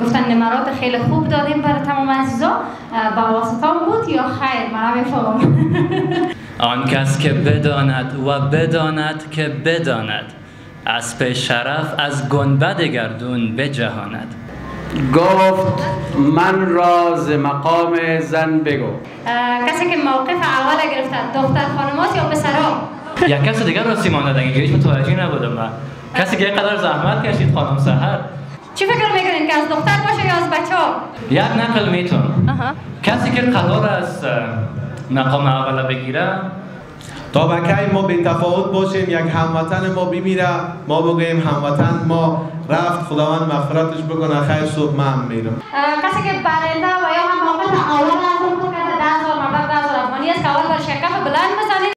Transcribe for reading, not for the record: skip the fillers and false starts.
گفتن نمرات خیلی خوب دادیم برای تمام عزیزا. با واسطه بود یا خیر؟ من نمیفهمم. آن کس که بداند و بداند که بداند، اسب شرف از گنبد گردون بجهاند. گفت من را ز مقام زن بگو. کسی که موقف اول گرفته دختر خانمات یا پسرها؟ یک کس دیگر راستی مانده دیگه هیچ متوجه نبودم من. کسی که اینقدر زحمت کشید خانم سحر. چی فکر میکنین که از دختر باشه یا از بچه‌ها؟ یک نقل میتون. کسی که قرار است مقام اول بگیره تا بکی ما بی تفاوت باشیم، یک هموطن ما بمیره ما بگوییم هموطن ما رفت، خداوند مغفرتش بکنه، خیر صبح من میرم. کسی که برنده و یا هم موقع اول از اون کرده 10,000 مبلغ 10,000 افغانی است که اول بر شکف بلند بزنید.